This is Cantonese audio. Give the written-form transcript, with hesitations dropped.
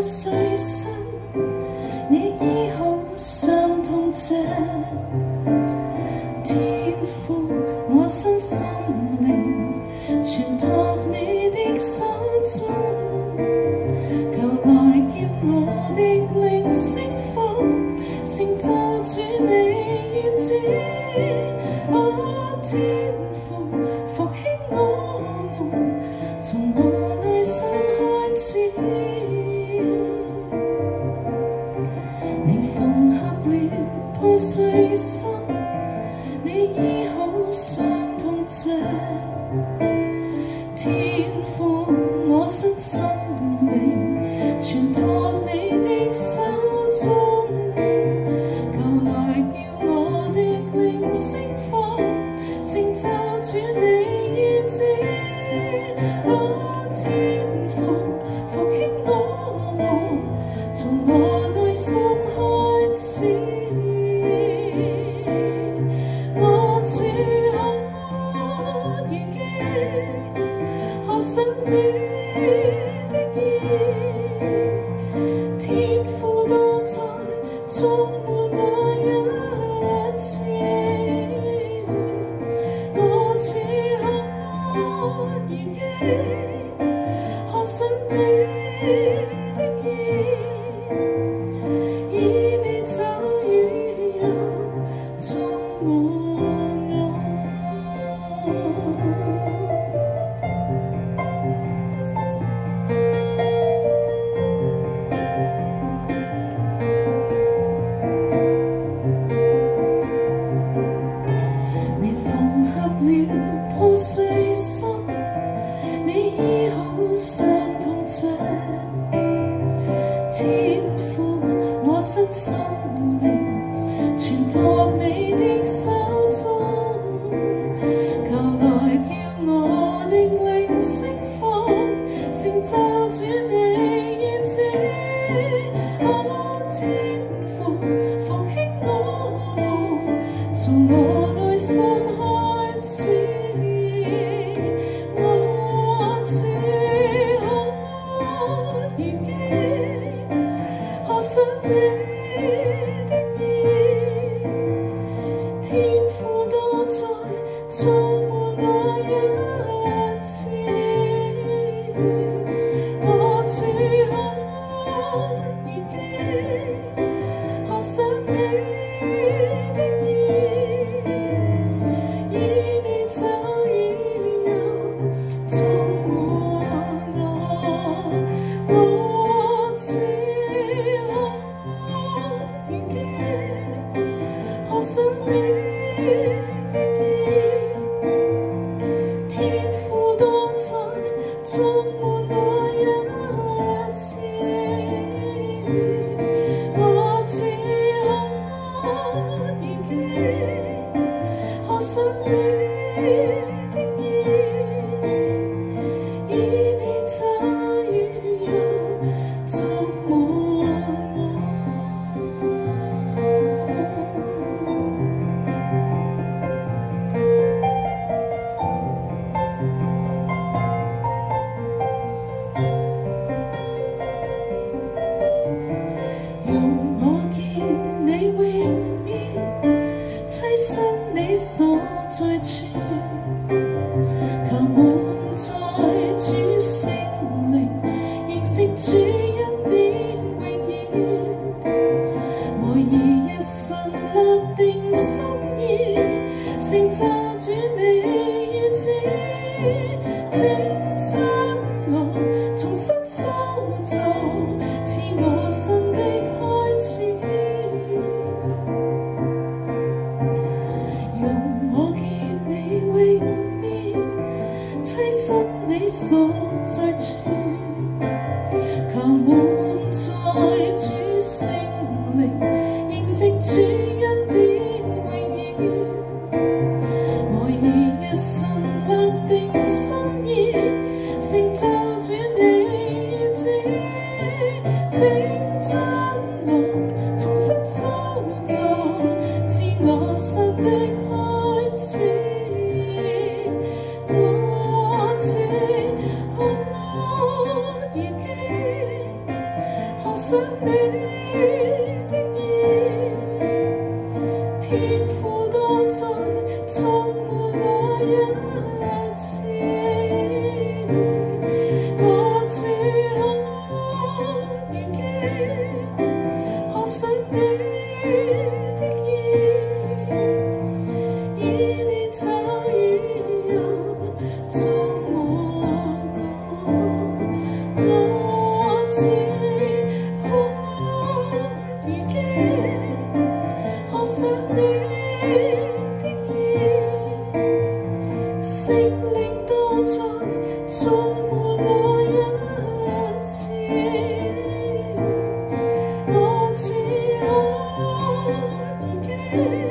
碎心，你醫好傷痛者，天父我身心靈全託你的手中，求來叫我的靈釋放，成就主你意志。天父復興我們，從我內心開始。你縫合了破碎心，你醫好傷痛者，天父我身心靈全託你的手中，求來叫我的靈釋放，成就主你意志。天父復興我們，從我內心開始。我似渴如飢，渴想你的義。天父多再充滿我一次。我似渴如飢，渴想你的義。以祢酒與油充滿我。你縫合了破碎心，你醫好傷痛者，天父我身心靈全託你的手中，求來叫我的靈釋放，成就主你意志。天父復興我們，從我內心開始。我似渴如飢，渴想你的義。天父多再充滿我一次。我似渴如飢，渴想你的義。以祢酒與油充滿我。我似渴如飢，渴想你的義。天父多再充滿我一次。我似渴如飢，渴想你的義。以祢酒與油充滿我。容我見祢榮面，棲身祢所在處，求滿載主聖靈，認識主恩典榮耀。我已一生立定心意，成就主你意志。請將我重新塑造，賜我新的開始。容我見祢榮面，棲身祢所在處，求滿載主聖靈，認識主恩典榮耀。我已一生天父多再充滿我一次，我似渴如飢，渴想祢的義，以祢酒與油充滿我，我似渴如飢，渴想祢的義，聖靈多再充滿我一次，我似渴如飢。